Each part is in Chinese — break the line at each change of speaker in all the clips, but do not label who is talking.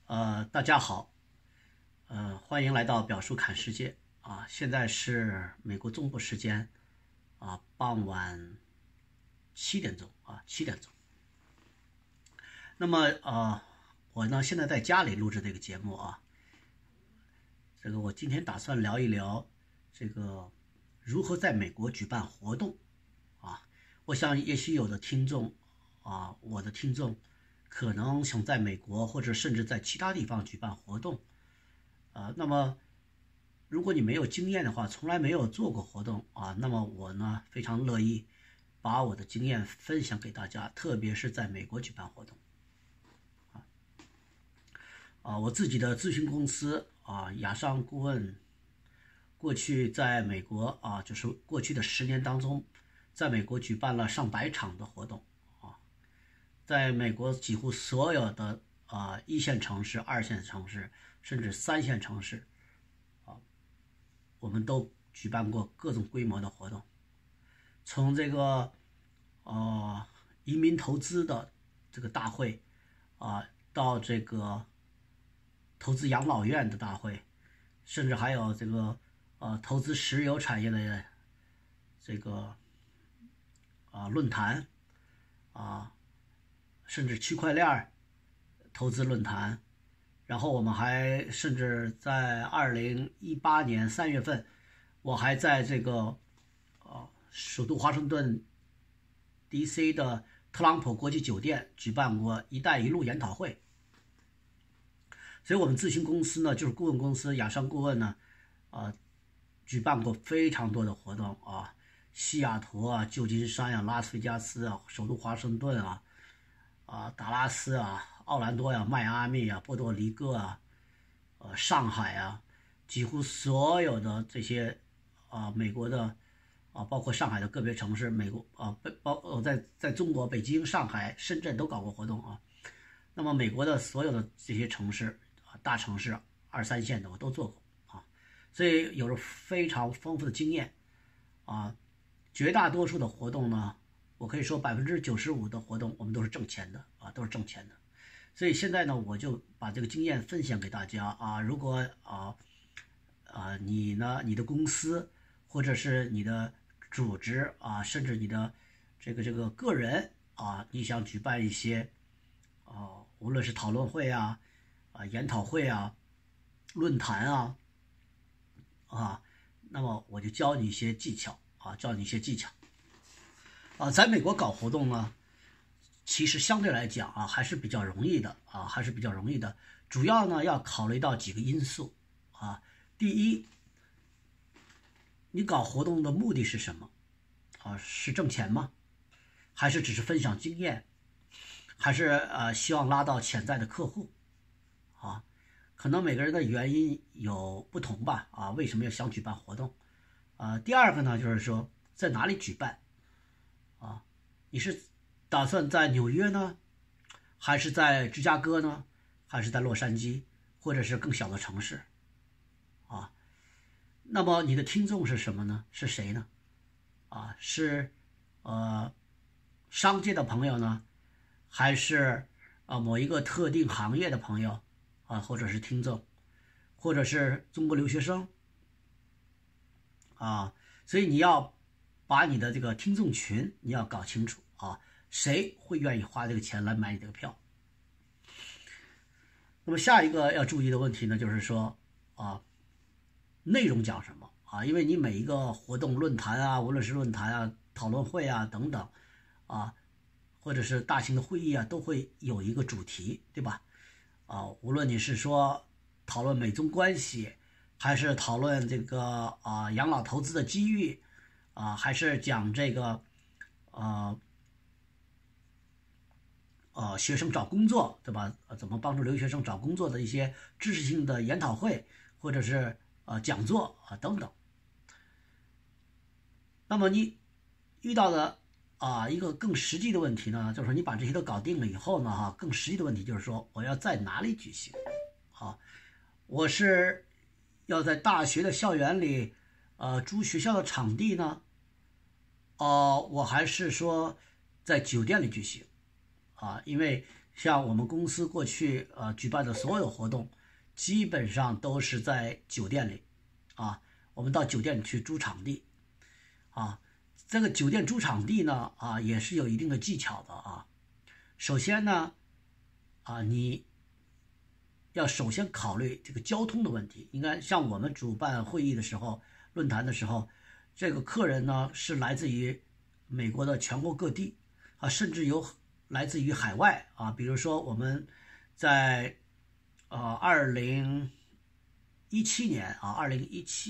大家好，欢迎来到表叔侃世界啊！现在是美国中部时间傍晚7点钟7点钟。那么我呢现在在家里录制这个节目啊。这个我今天打算聊一聊这个如何在美国举办活动啊。我想也许有的听众我的听众可能想在美国或者甚至在其他地方举办活动，那么如果你没有经验的话，从来没有做过活动那么我呢非常乐意把我的经验分享给大家，特别是在美国举办活动。我自己的咨询公司雅尚顾问，过去在美国就是过去的10年当中，在美国举办了上百场的活动在美国几乎所有的1线城市、2线城市，甚至3线城市我们都举办过各种规模的活动，从这个移民投资的这个大会到这个投资养老院的大会，甚至还有这个投资石油产业的这个论坛甚至区块链投资论坛。然后我们还甚至在2018年3月份，我还在这个首都华盛顿 DC 的特朗普国际酒店举办过一带一路研讨会。所以我们咨询公司呢，就是顾问公司雅尚顾问呢举办过非常多的活动西雅图旧金山拉斯维加斯首都华盛顿达拉斯奥兰多迈阿密波多黎各上海几乎所有的这些美国的包括上海的个别城市，美国在中国北京、上海、深圳都搞过活动那么美国的所有的这些城市大城市2、3线的我都做过所以有着非常丰富的经验绝大多数的活动呢，我可以说95%的活动我们都是挣钱的都是挣钱的。所以现在呢，我就把这个经验分享给大家如果你呢，你的公司或者是你的组织甚至你的这个个人你想举办一些无论是讨论会研讨会论坛那么我就教你一些技巧在美国搞活动呢，其实相对来讲还是比较容易的主要呢要考虑到几个因素第一，你搞活动的目的是什么是挣钱吗？还是只是分享经验？还是希望拉到潜在的客户可能每个人的原因有不同吧为什么要想举办活动第二个呢，就是说在哪里举办你是打算在纽约呢，还是在芝加哥呢，还是在洛杉矶，或者是更小的城市那么你的听众是什么呢？是谁呢是商界的朋友呢，还是某一个特定行业的朋友或者是听众，或者是中国留学生所以你要把你的这个听众群你要搞清楚谁会愿意花这个钱来买你这个票。那么下一个要注意的问题呢，就是说内容讲什么因为你每一个活动论坛无论是论坛讨论会等等或者是大型的会议都会有一个主题，对吧无论你是说讨论美中关系，还是讨论这个养老投资的机遇还是讲这个学生找工作，对吧怎么帮助留学生找工作的一些知识性的研讨会，或者是讲座等等。那么你遇到的一个更实际的问题呢，就是说你把这些都搞定了以后呢更实际的问题就是说我要在哪里举行我是要在大学的校园里租学校的场地呢我还是说在酒店里举行因为像我们公司过去举办的所有活动，基本上都是在酒店里，啊，我们到酒店里去租场地，啊，这个酒店租场地呢，也是有一定的技巧的啊。首先呢，你要首先考虑这个交通的问题。应该像我们主办会议的时候、论坛的时候，这个客人呢是来自于美国的全国各地啊，甚至有来自于海外啊。比如说我们在2017年啊，2017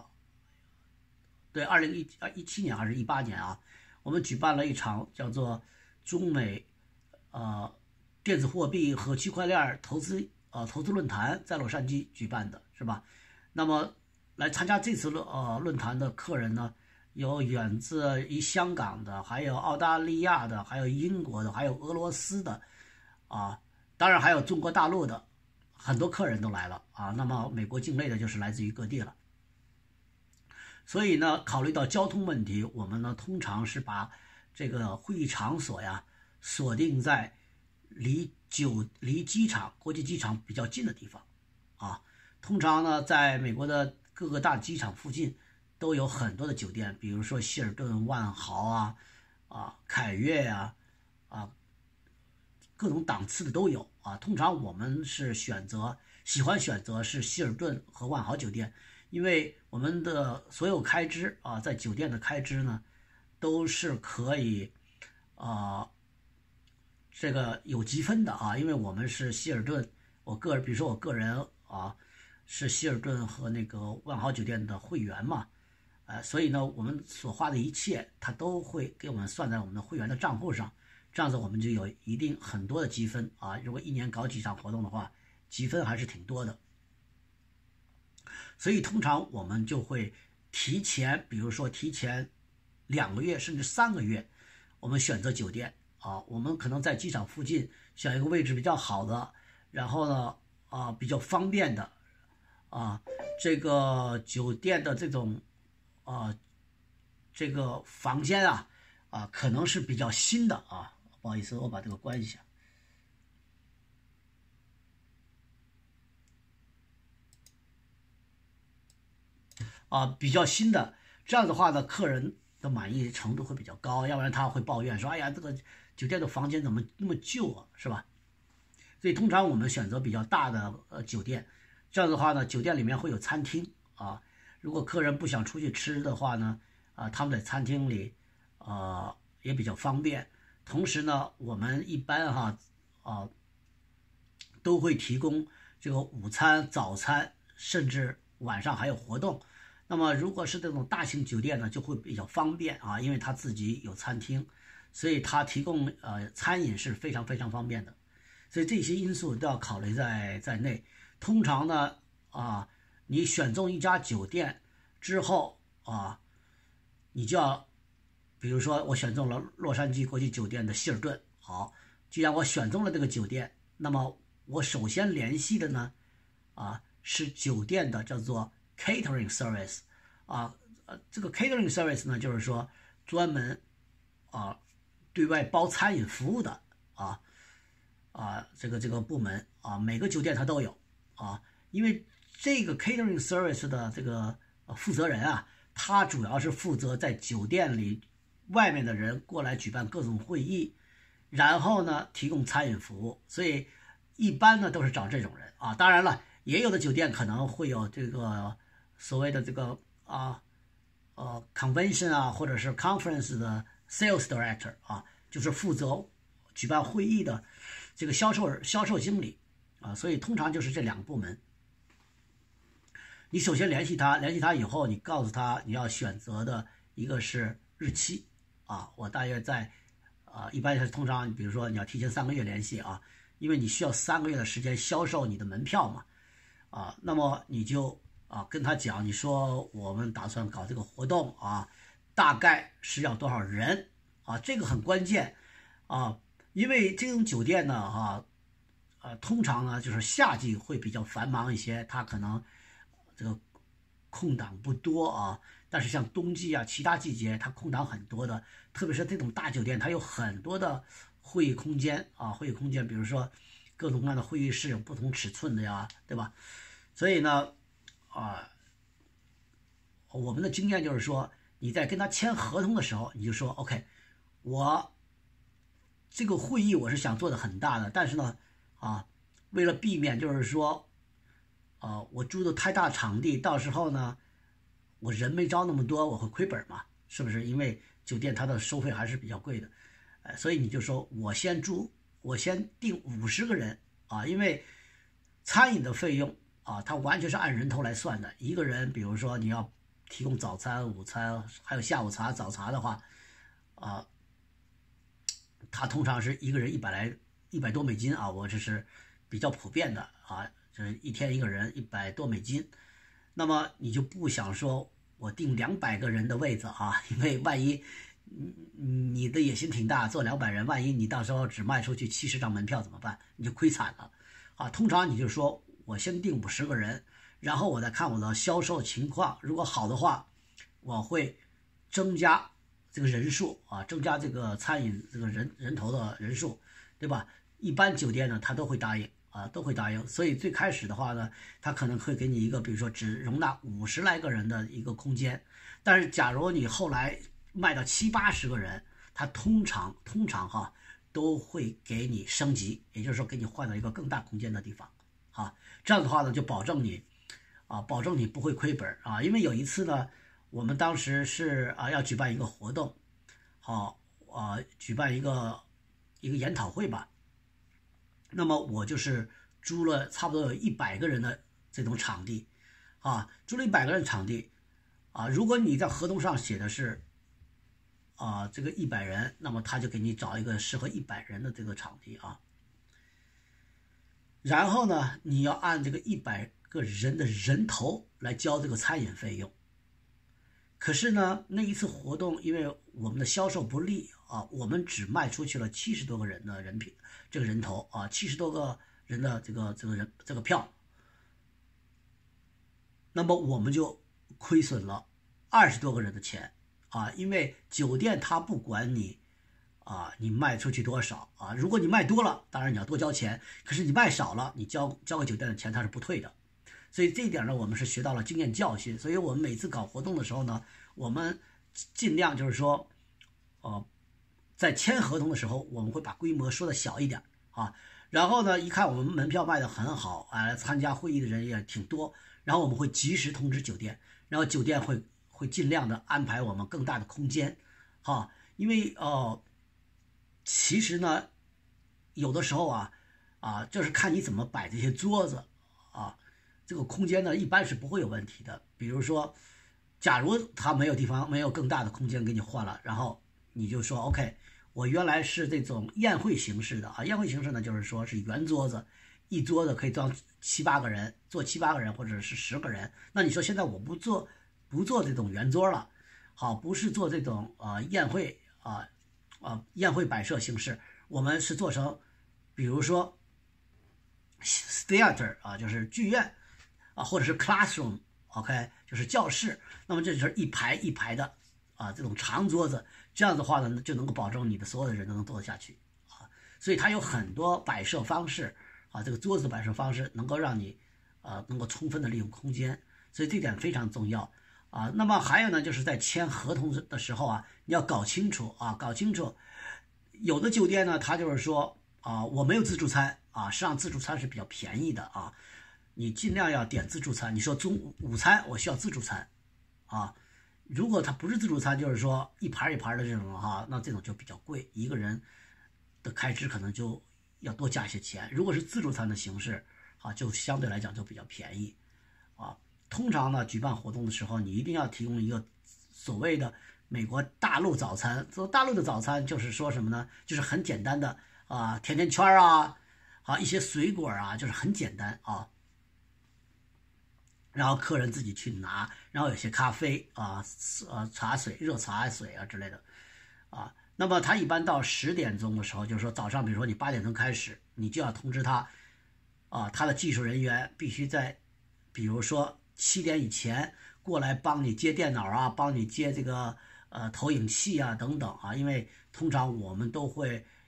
对，2017年还是18年啊，我们举办了一场叫做中美电子货币和区块链投资论坛，在洛杉矶举办的，是吧？那么来参加这次论坛的客人呢，有远自于香港的，还有澳大利亚的，还有英国的，还有俄罗斯的，当然还有中国大陆的，很多客人都来了啊。那么美国境内的就是来自于各地了。所以呢，考虑到交通问题，我们呢通常是把这个会议场所呀锁定在离机场、国际机场比较近的地方，通常呢，在美国的各个大机场附近都有很多的酒店，比如说希尔顿、万豪凯悦呀，各种档次的都有啊。通常我们是喜欢选择是希尔顿和万豪酒店，因为我们的所有开支在酒店的开支呢，都是可以这个有积分的啊。因为我们是希尔顿，比如说我个人是希尔顿和那个万豪酒店的会员嘛，所以呢，我们所花的一切，它都会给我们算在我们的会员的账户上，这样子我们就有很多的积分啊。如果一年搞几场活动的话，积分还是挺多的。所以通常我们就会比如说提前2个月甚至3个月，我们选择酒店我们可能在机场附近选一个位置比较好的，然后呢比较方便的这个酒店的这种这个房间可能是比较新的不好意思，我把这个关一下。比较新的，这样的话呢，客人的满意程度会比较高，要不然他会抱怨说：“哎呀，这个酒店的房间怎么那么旧啊，是吧？”所以通常我们选择比较大的酒店，这样的话呢，酒店里面会有餐厅如果客人不想出去吃的话呢，他们在餐厅里也比较方便。同时呢，我们一般都会提供这个午餐、早餐，甚至晚上还有活动。那么如果是这种大型酒店呢，就会比较方便因为他自己有餐厅，所以他提供餐饮是非常非常方便的。所以这些因素都要考虑在内。通常呢你选中一家酒店之后你就要，比如说我选中了洛杉矶国际酒店的希尔顿，好，既然我选中了这个酒店，那么我首先联系的呢是酒店的叫做 catering service 这个 catering service 呢，就是说专门对外包餐饮服务的这个部门每个酒店它都有因为这个 catering service 的这个负责人他主要是负责在酒店里外面的人过来举办各种会议，然后呢提供餐饮服务，所以一般呢都是找这种人当然了，也有的酒店可能会有这个所谓的这个convention或者是 conference 的 sales director 就是负责举办会议的这个销售经理所以通常就是这2个部门。你首先联系他以后，你告诉他你要选择的一个是日期我大约在一般是通常比如说你要提前3个月联系因为你需要3个月的时间销售你的门票嘛那么你就跟他讲，你说我们打算搞这个活动大概是要多少人这个很关键因为这种酒店呢通常呢就是夏季会比较繁忙一些，它可能这个空档不多但是像冬季其他季节它空档很多的，特别是这种大酒店，它有很多的会议空间啊，会议空间，比如说各种各样的会议室有不同尺寸的呀，对吧？所以呢，我们的经验就是说，你在跟他签合同的时候，你就说 OK， 我这个会议我是想做的很大的，但是呢，为了避免就是说，我租的太大场地，到时候呢，我人没招那么多，我会亏本嘛，是不是？因为酒店它的收费还是比较贵的，所以你就说我先订50个人啊，因为餐饮的费用啊，它完全是按人头来算的，一个人，比如说你要提供早餐、午餐，还有下午茶、早茶的话，它通常是一个人100多美金啊，我这是比较普遍的啊，就是一天一个人100多美金。那么你就不想说我订200个人的位子啊，因为万一你的野心挺大，做200人，万一你到时候只卖出去70张门票怎么办？你就亏惨了啊。通常你就说我先订50个人，然后我再看我的销售情况，如果好的话，我会增加这个人数啊，增加这个餐饮这个人头的人数，对吧？一般酒店呢，他都会答应啊，都会答应。所以最开始的话呢，他可能会给你一个，比如说只容纳50来个人的一个空间。但是假如你后来卖到70、80个人，他通常都会给你升级，也就是说给你换到一个更大空间的地方啊。这样的话呢，就保证你不会亏本啊。因为有一次呢，我们当时是要举办一个活动，举办一个研讨会吧。那么我就是租了差不多有100个人的这种场地，租了100个人场地，如果你在合同上写的是这个100人，那么他就给你找一个适合100人的这个场地啊。然后呢，你要按这个100个人的人头来交这个餐饮费用。可是呢，那一次活动，因为我们的销售不利啊，我们只卖出去了70多个人的这个人头啊，70多个人的这个票，那么我们就亏损了20多个人的钱啊，因为酒店它不管你你卖出去多少啊，如果你卖多了，当然你要多交钱，可是你卖少了，你交给酒店的钱它是不退的。所以这一点呢，我们是学到了经验教训。所以我们每次搞活动的时候呢，我们尽量就是说，在签合同的时候，我们会把规模说的小一点啊。然后呢，一看我们门票卖的很好啊，参加会议的人也挺多，然后我们会及时通知酒店，然后酒店会尽量的安排我们更大的空间，因为其实呢，有的时候就是看你怎么摆这些桌子啊。这个空间呢，一般是不会有问题的。比如说，假如他没有更大的空间给你换了，然后你就说 OK， 我原来是这种宴会形式的啊。宴会形式呢，就是说是圆桌子，一桌子可以装7、8个人，坐7、8个人或者是10个人。那你说现在我不做这种圆桌了，不是做这种宴会宴会摆设形式，我们是做成，比如说 theater 就是剧院。或者是 classroom，OK，就是教室。那么这就是一排一排的这种长桌子，这样的话呢，就能够保证你的所有的人都能坐得下去所以它有很多摆设方式这个桌子摆设方式能够让你能够充分的利用空间，所以这点非常重要那么还有呢，就是在签合同的时候你要搞清楚有的酒店呢，它就是说我没有自助餐实际上自助餐是比较便宜的你尽量要点自助餐。你说午餐我需要自助餐如果它不是自助餐，就是说一盘一盘的这种那这种就比较贵，一个人的开支可能就要多加一些钱。如果是自助餐的形式就相对来讲就比较便宜通常呢，举办活动的时候，你一定要提供一个所谓的美国大陆早餐。这大陆的早餐就是说什么呢？就是很简单的甜甜圈一些水果就是很简单然后客人自己去拿，然后有些咖啡茶水、热茶水之类的那么他一般到10点钟的时候，就是说早上，比如说你8点钟开始，你就要通知他他的技术人员必须在比如说7点以前过来帮你接电脑帮你接这个投影器等等因为通常我们都会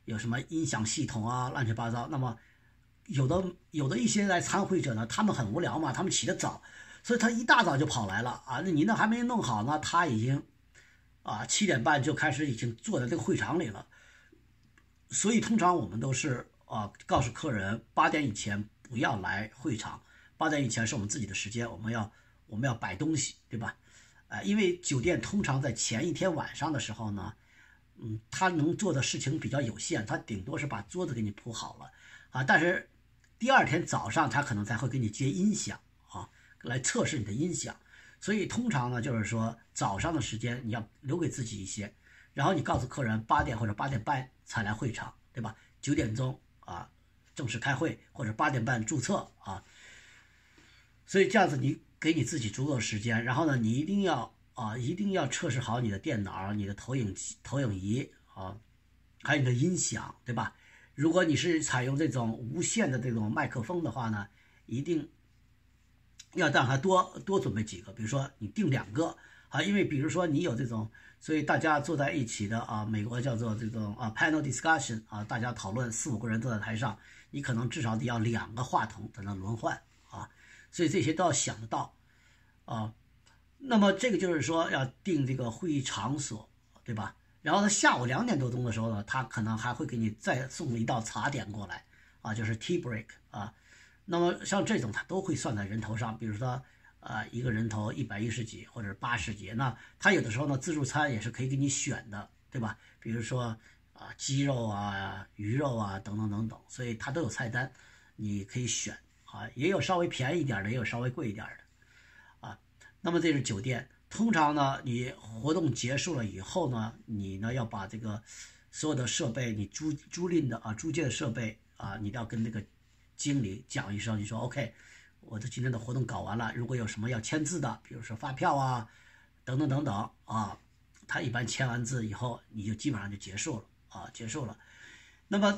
有什么音响系统啊，乱七八糟。那么有的一些来参会者呢，他们很无聊嘛，他们起得早，所以他一大早就跑来了啊。那你那还没弄好呢，他已经7点半就开始已经坐在这个会场里了。所以通常我们都是告诉客人8点以前不要来会场，8点以前是我们自己的时间，我们要摆东西，对吧？因为酒店通常在前一天晚上的时候呢，他能做的事情比较有限，他顶多是把桌子给你铺好了但是第二天早上他可能才会给你接音响来测试你的音响。所以通常呢，就是说早上的时间你要留给自己一些，然后你告诉客人8点或者8点半才来会场，对吧？9点钟正式开会，或者8点半注册所以这样子你给你自己足够的时间，然后呢，你一定要测试好你的电脑、你的投影仪还有你的音响，对吧？如果你是采用这种无线的这种麦克风的话呢，一定要让它多准备几个，比如说你定2个因为比如说你有这种，所以大家坐在一起的美国叫做这种panel discussion 大家讨论4-5个人坐在台上，你可能至少得要2个话筒在那轮换所以这些都要想得到那么这个就是说要定这个会议场所，对吧？然后呢，下午2点多钟的时候呢，他可能还会给你再送一道茶点过来就是 tea break 那么像这种他都会算在人头上，比如说一个人头110几或者80几，那他有的时候呢自助餐也是可以给你选的，对吧？比如说鸡肉鱼肉等等等等，所以他都有菜单，你可以选也有稍微便宜一点的，也有稍微贵一点的那么这是酒店。通常呢，你活动结束了以后呢，你呢要把这个所有的设备，你租赁的租借的设备你都要跟那个经理讲一声，你说 OK， 我的今天的活动搞完了，如果有什么要签字的，比如说发票等等等等他一般签完字以后，你就基本上就结束了那么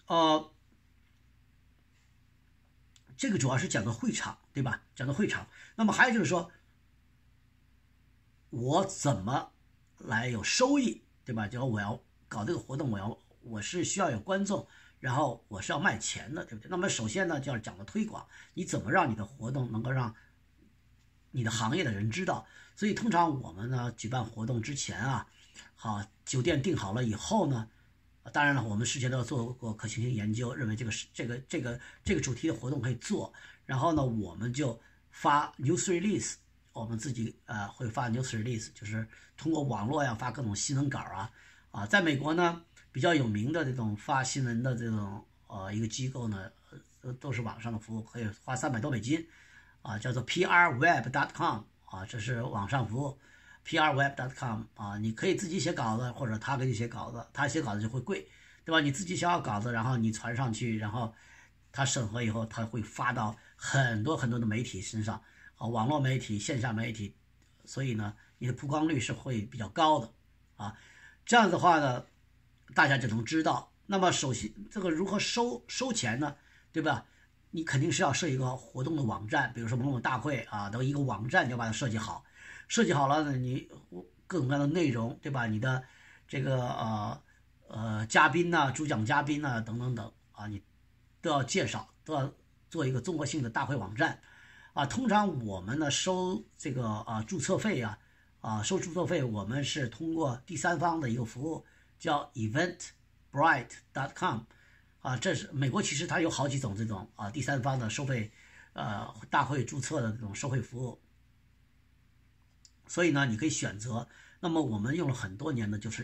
这个主要是讲的会场，对吧？讲的会场。那么还有就是说，我怎么来有收益，对吧？就我要搞这个活动，我是需要有观众，然后我是要卖钱的，对不对？那么首先呢，就要讲的推广，你怎么让你的活动能够让你的行业的人知道？所以通常我们呢举办活动之前酒店订好了以后呢，当然了，我们事前都要做过可行性研究，认为这个主题的活动可以做，然后呢，我们就发 news release。我们自己会发 news release， 就是通过网络发各种新闻稿在美国呢比较有名的这种发新闻的这种一个机构呢，都是网上的服务，可以花$300多叫做 prweb.com 这是网上服务 prweb.com 你可以自己写稿子，或者他给你写稿子，他写稿子就会贵，对吧？你自己写好稿子，然后你传上去，然后他审核以后，他会发到很多很多的媒体身上网络媒体、线下媒体，所以呢，你的曝光率是会比较高的这样的话呢，大家就能知道。那么首先，这个如何收钱呢？对吧？你肯定是要设一个活动的网站，比如说某某大会的一个网站，就把它设计好。设计好了呢，你各种各样的内容，对吧？你的这个嘉宾主讲嘉宾等等等你都要介绍，都要做一个综合性的大会网站。通常我们呢收这个注册费收注册费，我们是通过第三方的一个服务叫 eventbrite.com 这是美国其实它有好几种这种第三方的收费大会注册的这种收费服务，所以呢你可以选择。那么我们用了很多年的就是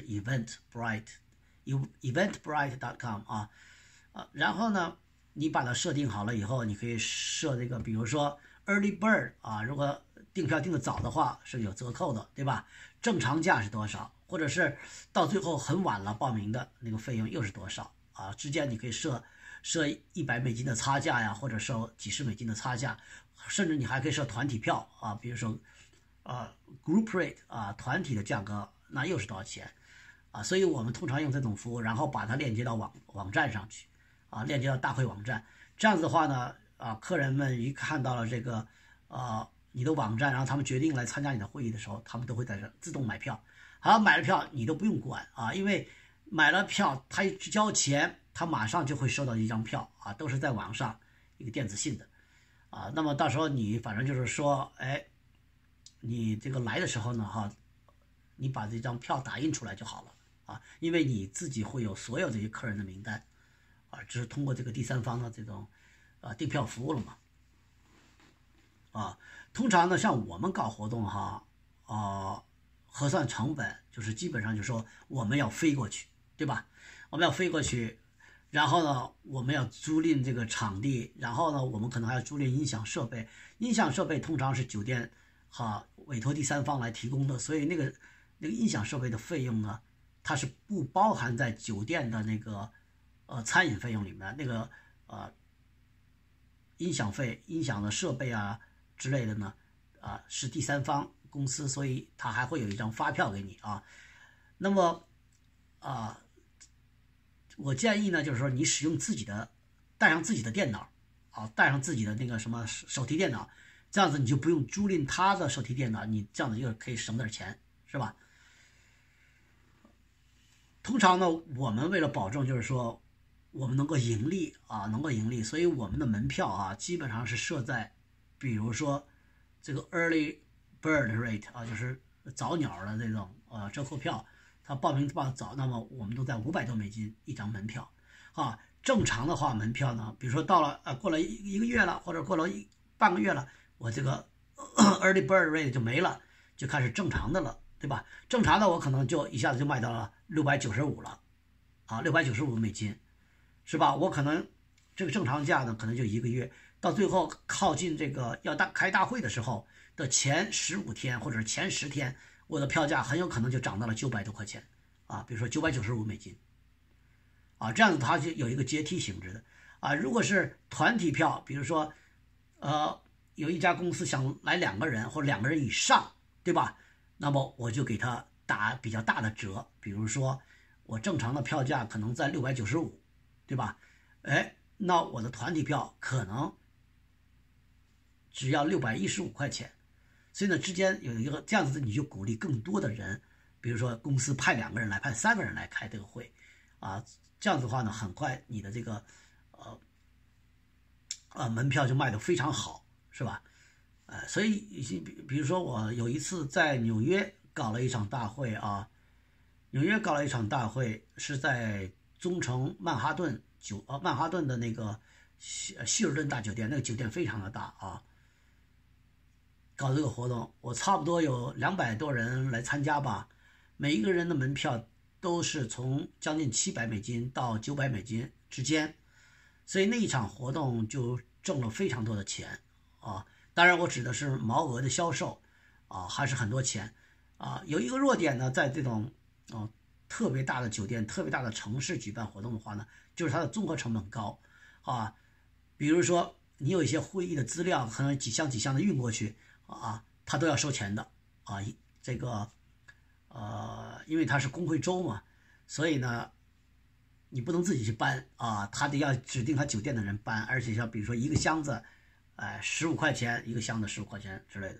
eventbrite.com 然后呢你把它设定好了以后，你可以设这个，比如说Early Bird 如果订票订的早的话是有折扣的，对吧？正常价是多少，或者是到最后很晚了报名的那个费用又是多少之间你可以设$100的差价或者收几十美金的差价，甚至你还可以设团体票比如说group rate 团体的价格那又是多少钱所以我们通常用这种服务，然后把它链接到网站上去链接到大会网站。这样子的话呢客人们一看到了这个你的网站，然后他们决定来参加你的会议的时候，他们都会在这自动买票。好，买了票你都不用管因为买了票，他一交钱，他马上就会收到一张票啊，都是在网上一个电子信的啊。那么到时候你反正就是说，哎，你这个来的时候呢，哈，你把这张票打印出来就好了啊，因为你自己会有所有这些客人的名单啊，只是通过这个第三方的这种订票服务了嘛。啊，通常呢，像我们搞活动哈，核算成本就是基本上就说我们要飞过去，对吧？我们要飞过去，然后呢，我们要租赁这个场地，然后呢，我们可能还要租赁音响设备。音响设备通常是酒店委托第三方来提供的，所以那个音响设备的费用呢，它是不包含在酒店的那个餐饮费用里面，那个音响费、音响的设备啊之类的呢，是第三方公司，所以他还会有一张发票给你啊。那么我建议呢，就是说你使用自己的，带上自己的电脑啊，带上自己的那个什么手提电脑，这样子你就不用租赁他的手提电脑，你这样子又可以省点钱，是吧？通常呢，我们为了保证就是说我们能够盈利啊，能够盈利，所以我们的门票啊，基本上是设在，比如说这个 early bird rate 啊，就是早鸟的这种折扣票，它报名报早，那么我们都在500多美金一张门票啊。正常的话，门票呢，比如说到了过了一个月了，或者过了半个月了，我这个early bird rate 就没了，就开始正常的了，对吧？正常的我可能就一下子就卖到了695了，啊，695美金，是吧？我可能这个正常价呢，可能就1个月，到最后靠近这个要开大会的时候的前15天或者前10天，我的票价很有可能就涨到了900多块钱啊，比如说995美金啊，这样子它就有一个阶梯性质的啊。如果是团体票，比如说有一家公司想来2个人或者2个人以上，对吧？那么我就给他打比较大的折，比如说我正常的票价可能在695，对吧？哎，那我的团体票可能只要615块钱，所以呢之间有一个这样子，你就鼓励更多的人，比如说公司派2个人来，派3个人来开这个会，啊，这样子的话呢，很快你的这个门票就卖得非常好，是吧？所以比如说我有一次在纽约搞了一场大会啊，纽约搞了一场大会是在中城曼哈顿的那个希尔顿大酒店，那个酒店非常的大啊。搞这个活动，我差不多有200多人来参加吧，每一个人的门票都是从将近700美金到900美金之间，所以那一场活动就挣了非常多的钱啊。当然，我指的是毛额的销售啊，还是很多钱啊。有一个弱点呢，在这种特别大的酒店、特别大的城市举办活动的话呢，就是它的综合成本高啊。比如说，你有一些会议的资料，可能几箱的运过去啊，它都要收钱的啊。这个因为它是工会周嘛，所以呢，你不能自己去搬啊，他得要指定他酒店的人搬，而且像比如说一个箱子，15块钱一个箱子，15块钱之类的。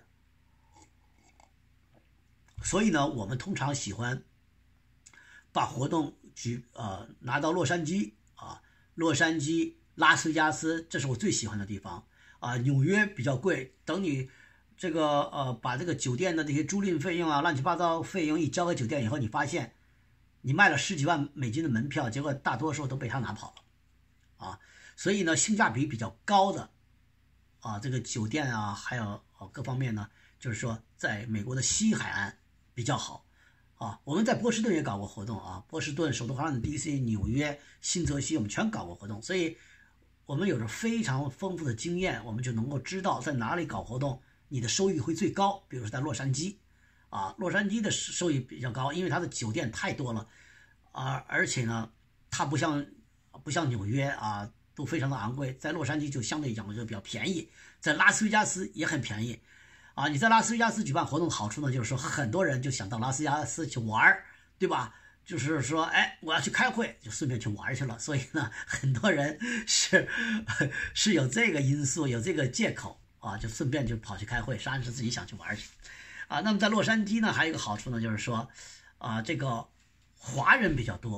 所以呢，我们通常喜欢把活动拿到洛杉矶啊，洛杉矶、拉斯维加斯，这是我最喜欢的地方啊。纽约比较贵，等你这个把这个酒店的这些租赁费用啊、乱七八糟费用一交给酒店以后，你发现你卖了10几万美金的门票，结果大多数都被他拿跑了啊。所以呢，性价比比较高的这个酒店啊，还有各方面呢，就是说在美国的西海岸比较好啊。我们在波士顿也搞过活动啊，波士顿、首都华盛顿 DC、纽约、新泽西，我们全搞过活动，所以我们有着非常丰富的经验，我们就能够知道在哪里搞活动你的收益会最高。比如说在洛杉矶啊，洛杉矶的收益比较高，因为它的酒店太多了啊，而且呢，它不像纽约啊都非常的昂贵，在洛杉矶就相对讲就比较便宜，在拉斯维加斯也很便宜啊。你在拉斯维加斯举办活动的好处呢，就是说很多人就想到拉斯维加斯去玩，对吧？就是说，哎，我要去开会，就顺便去玩去了。所以呢，很多人是有这个因素，有这个借口啊，就顺便就跑去开会，实际上是自己想去玩去啊。那么在洛杉矶呢，还有一个好处呢，就是说这个华人比较多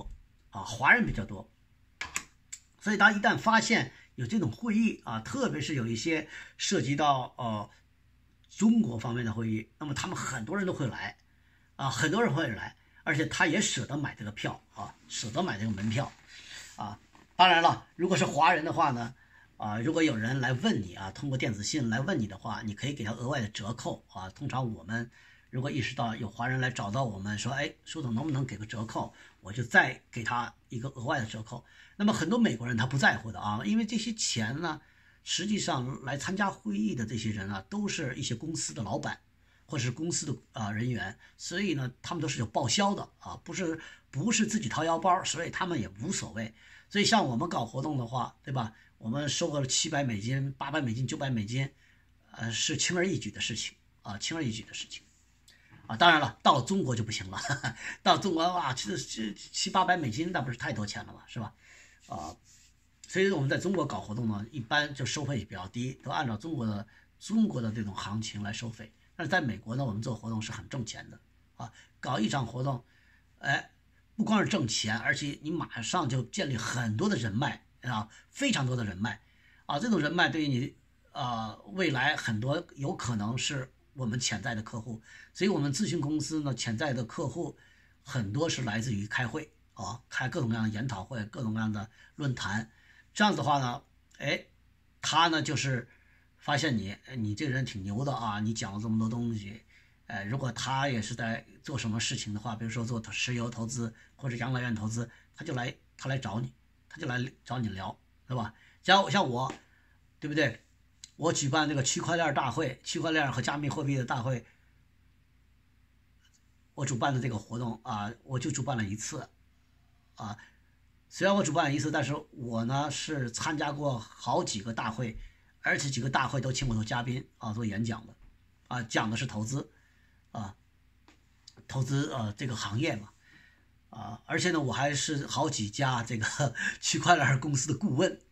啊，华人比较多。所以他一旦发现有这种会议啊，特别是有一些涉及到中国方面的会议，那么他们很多人都会来啊，很多人会来，而且他也舍得买这个票啊，舍得买这个门票啊。当然了，如果是华人的话呢，如果有人来问你啊，通过电子信来问你的话，你可以给他额外的折扣啊。通常我们如果意识到有华人来找到我们说，哎，舒总能不能给个折扣，我就再给他一个额外的折扣。那么很多美国人他不在乎的啊，因为这些钱呢，实际上来参加会议的这些人啊，都是一些公司的老板或者是公司的人员，所以呢，他们都是有报销的啊，不是自己掏腰包，所以他们也无所谓。所以像我们搞活动的话，对吧？我们收个$700、$800、$900，是轻而易举的事情啊，轻而易举的事情。当然了，到了中国就不行了，到中国哇，这$700-800，那不是太多钱了嘛，是吧？所以我们在中国搞活动呢，一般就收费比较低，都按照中国的这种行情来收费。但是在美国呢，我们做活动是很挣钱的啊，搞一场活动，不光是挣钱，而且你马上就建立很多的人脉啊，非常多的人脉啊，这种人脉对于你未来很多有可能是我们潜在的客户，所以我们咨询公司呢，潜在的客户很多是来自于开会啊，开各种各样的研讨会，各种各样的论坛，这样子的话呢，他呢就是发现你这个人挺牛的啊，你讲了这么多东西。如果他也是在做什么事情的话，比如说做石油投资或者养老院投资，他来找你，他就来找你聊，对吧？像我，对不对？我举办这个区块链大会，区块链和加密货币的大会，我主办的这个活动啊，我就主办了一次啊。虽然我主办了一次，但是我呢是参加过好几个大会，而且几个大会都请我做嘉宾啊，做演讲的啊，讲的是投资。投资这个行业嘛，而且呢，我还是好几家这个区块链公司的顾问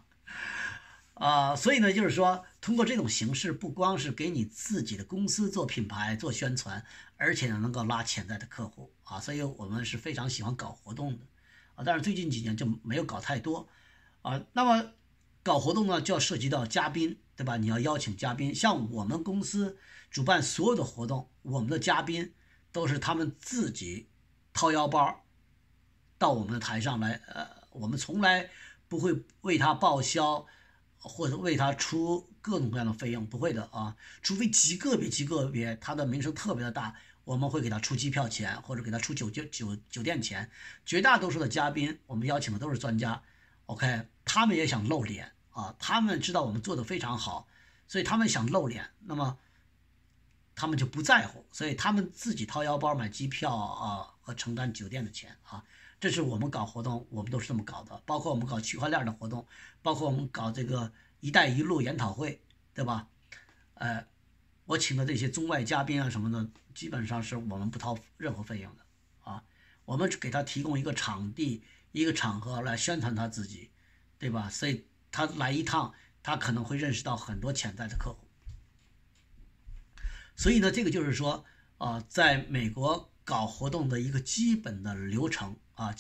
所以呢，就是说，通过这种形式，不光是给你自己的公司做品牌、做宣传，而且呢，能够拉潜在的客户所以我们是非常喜欢搞活动的但是最近几年就没有搞太多那么搞活动呢，就要涉及到嘉宾，对吧？你要邀请嘉宾，像我们公司主办所有的活动，我们的嘉宾都是他们自己掏腰包到我们的台上来，我们从来不会为他报销或者为他出各种各样的费用，不会的除非极个别他的名声特别的大，我们会给他出机票钱或者给他出酒店钱。绝大多数的嘉宾我们邀请的都是专家 ，OK， 他们也想露脸他们知道我们做的非常好，所以他们想露脸，那么他们就不在乎，所以他们自己掏腰包买机票和承担酒店的钱这是我们搞活动，我们都是这么搞的，包括我们搞区块链的活动，包括我们搞这个“一带一路”研讨会，对吧？我请的这些中外嘉宾什么的，基本上是我们不掏任何费用的我们给他提供一个场地、一个场合来宣传他自己，对吧？所以他来一趟，他可能会认识到很多潜在的客户。所以呢，这个就是说在美国搞活动的一个基本的流程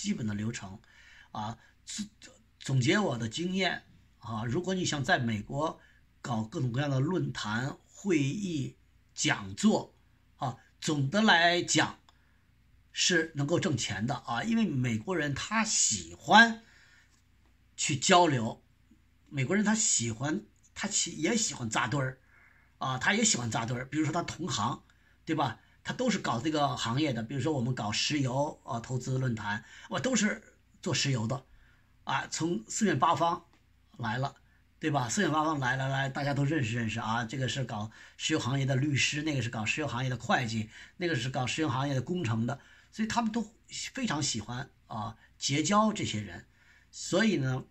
总结我的经验如果你想在美国搞各种各样的论坛、会议、讲座总的来讲是能够挣钱的因为美国人他喜欢去交流，美国人他也喜欢扎堆儿他也喜欢扎堆儿，比如说他同行，对吧？他都是搞这个行业的，比如说我们搞石油投资论坛，我都是做石油的从四面八方来了，对吧？四面八方来，大家都认识这个是搞石油行业的律师，那个是搞石油行业的会计，那个是搞石油行业的工程的，所以他们都非常喜欢结交这些人。所以呢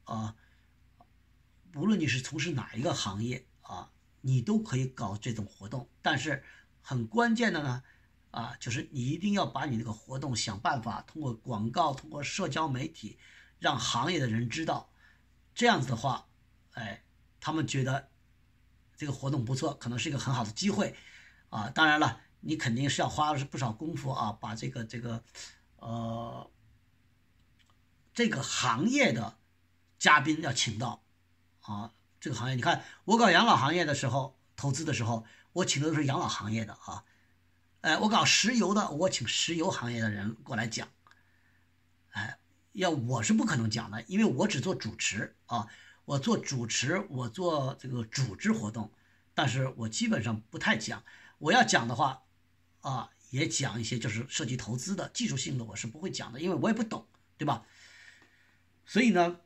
无论你是从事哪一个行业你都可以搞这种活动，但是很关键的呢就是你一定要把你这个活动想办法通过广告、通过社交媒体让行业的人知道，这样子的话他们觉得这个活动不错，可能是一个很好的机会当然了，你肯定是要花不少功夫把这个这个行业的嘉宾要请到啊，这个行业，你看我搞养老行业的时候，投资的时候，我请的都是养老行业的啊，我搞石油的，我请石油行业的人过来讲，我是不可能讲的，因为我只做主持啊，我做主持，我做这个组织活动，但是我基本上不太讲。我要讲的话啊，也讲一些就是涉及投资的技术性的，我是不会讲的，因为我也不懂，对吧？所以呢，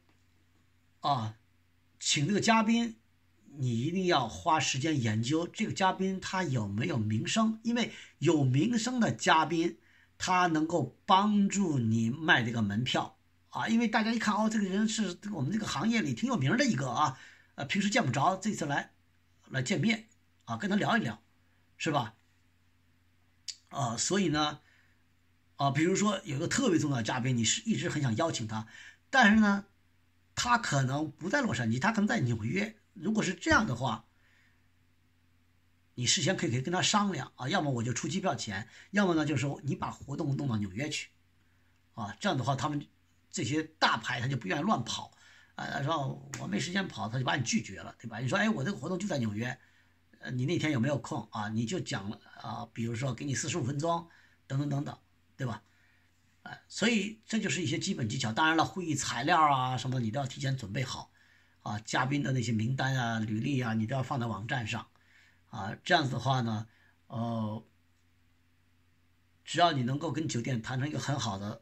请这个嘉宾，你一定要花时间研究这个嘉宾他有没有名声，因为有名声的嘉宾，他能够帮助你卖这个门票啊。因为大家一看这个人是我们这个行业里挺有名的一个啊，平时见不着，这次来见面啊，跟他聊一聊，是吧？所以呢，比如说有一个特别重要的嘉宾，你是一直很想邀请他，但是呢，他可能不在洛杉矶，他可能在纽约。如果是这样的话，你事先可以跟他商量啊，要么我就出机票钱，要么呢就是说你把活动弄到纽约去，这样的话他们这些大牌他就不愿意乱跑，他说我没时间跑，他就把你拒绝了，对吧？你说我这个活动就在纽约，你那天有没有空啊？你就讲了比如说给你45分钟，等等等等，对吧？所以这就是一些基本技巧。当然了，会议材料啊什么你都要提前准备好啊，嘉宾的那些名单啊、履历啊，你都要放在网站上啊。这样子的话呢，只要你能够跟酒店谈成一个很好的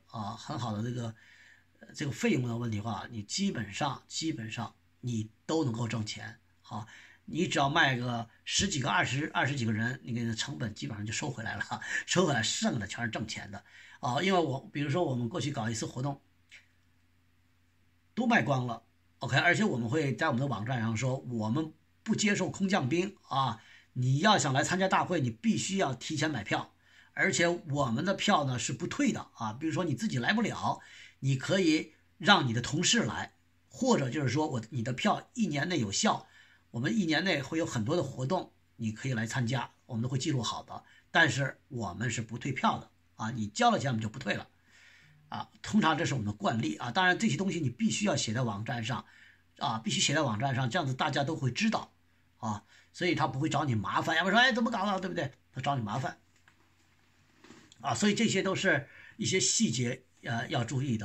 这个费用的问题的话，你基本上你都能够挣钱。好，你只要卖个10几个、20几个人，你的成本基本上就收回来了，收回来剩的全是挣钱的。因为比如说我们过去搞一次活动，都卖光了 ，OK， 而且我们会在我们的网站上说，我们不接受空降兵啊，你要想来参加大会，你必须要提前买票，而且我们的票呢是不退的啊，比如说你自己来不了，你可以让你的同事来，或者就是说你的票1年内有效，我们1年内会有很多的活动，你可以来参加，我们都会记录好的，但是我们是不退票的。你交了钱我们就不退了，通常这是我们的惯例啊。当然这些东西你必须要写在网站上，必须写在网站上，这样子大家都会知道啊，所以他不会找你麻烦。要不说怎么搞的，对不对？他找你麻烦所以这些都是一些细节要注意的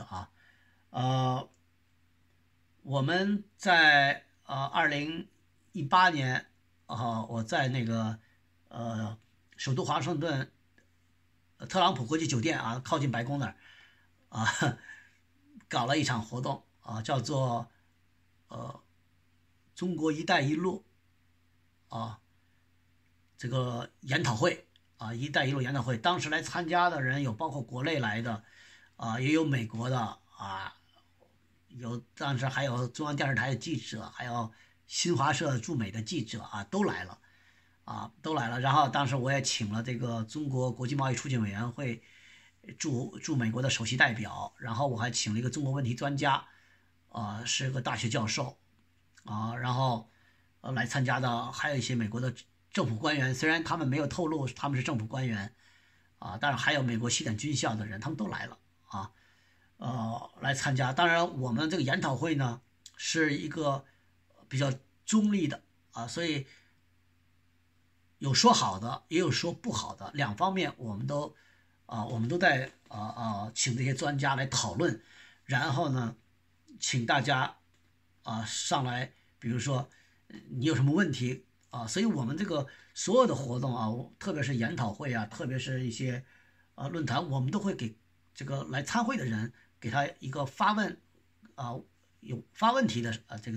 我们在2018年我在那个首都华盛顿。特朗普国际酒店靠近白宫那儿搞了一场活动叫做中国“一带一路”这个研讨会“一带一路”研讨会，当时来参加的人有包括国内来的也有美国的当时还有中央电视台的记者，还有新华社驻美的记者都来了。都来了，然后当时我也请了这个中国国际贸易促进委员会驻美国的首席代表，然后我还请了一个中国问题专家，是个大学教授，然后来参加的还有一些美国的政府官员，虽然他们没有透露他们是政府官员，当然还有美国西点军校的人，他们都来了来参加。当然我们这个研讨会呢是一个比较中立的所以。有说好的，也有说不好的，两方面我们都在请这些专家来讨论，然后呢，请大家上来，比如说你有什么问题所以我们这个所有的活动特别是研讨会特别是一些论坛，我们都会给这个来参会的人给他一个发问有发问题的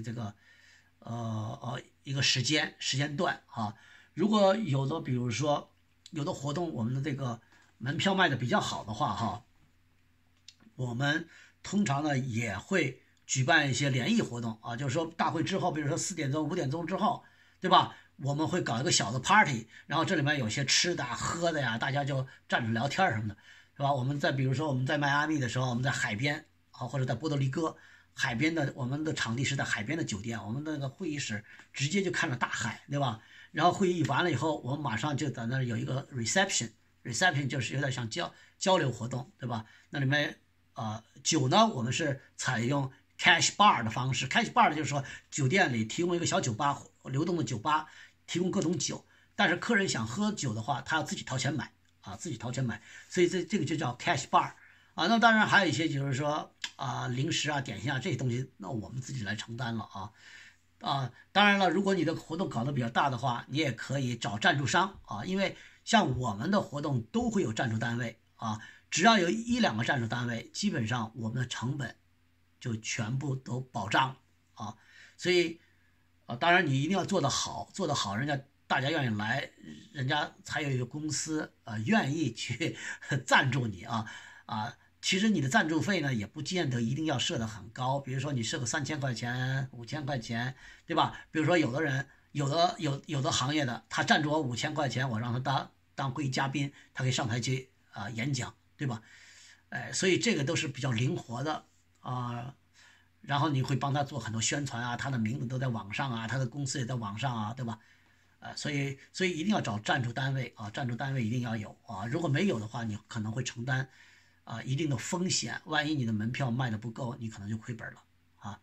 一个时间段如果有的，比如说有的活动，我们的这个门票卖的比较好的话我们通常呢也会举办一些联谊活动就是说大会之后，比如说4点钟、5点钟之后，对吧？我们会搞一个小的 party， 然后这里面有些吃的喝的大家就站着聊天什么的，是吧？比如说我们在迈阿密的时候，我们在海边或者在波多黎各海边的，我们的场地是在海边的酒店，我们的那个会议室直接就看着大海，对吧？然后会议完了以后，我们马上就在那儿有一个 reception 就是有点像交流活动，对吧？那里面酒呢，我们是采用 cash bar 的方式。cash bar 就是说酒店里提供一个小酒吧，流动的酒吧，提供各种酒。但是客人想喝酒的话，他要自己掏钱买自己掏钱买。所以这个就叫 cash bar 那当然还有一些就是说零食点心这些东西，那我们自己来承担了当然了，如果你的活动搞得比较大的话，你也可以找赞助商因为像我们的活动都会有赞助单位只要有1-2个赞助单位，基本上我们的成本就全部都保障所以当然你一定要做得好，做得好，大家愿意来，人家才有一个公司愿意去赞助你其实你的赞助费呢，也不见得一定要设得很高，比如说你设个3000块钱、5000块钱，对吧？比如说有的人，有的行业的，他赞助我5000块钱，我让他当会议嘉宾，他可以上台去演讲，对吧？所以这个都是比较灵活的然后你会帮他做很多宣传他的名字都在网上他的公司也在网上对吧？所以一定要找赞助单位赞助单位一定要有如果没有的话，你可能会承担一定的风险，万一你的门票卖的不够，你可能就亏本了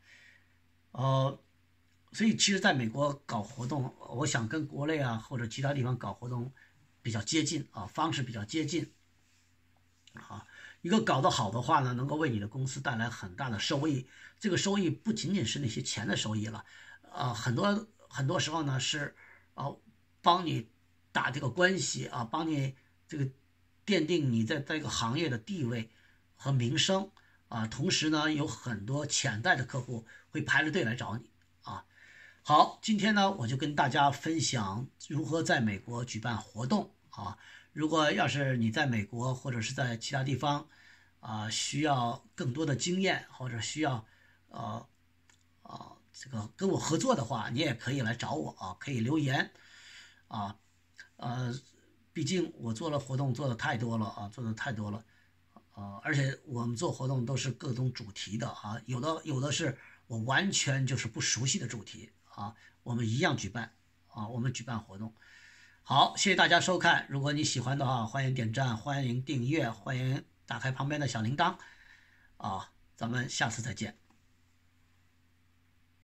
所以其实在美国搞活动，我想跟国内或者其他地方搞活动比较接近方式比较接近一个搞得好的话呢，能够为你的公司带来很大的收益。这个收益不仅仅是那些钱的收益了很多时候呢是帮你打这个关系帮你这个奠定你在这个行业的地位和名声同时呢有很多潜在的客户会排着队来找你好，今天呢我就跟大家分享如何在美国举办活动如果要是你在美国或者是在其他地方需要更多的经验，或者需要这个跟我合作的话，你也可以来找我可以留言毕竟我做了活动做的太多了做的太多了而且我们做活动都是各种主题的有的是我完全就是不熟悉的主题我们一样举办我们举办活动。好，谢谢大家收看，如果你喜欢的话，欢迎点赞，欢迎订阅，欢迎打开旁边的小铃铛咱们下次再见。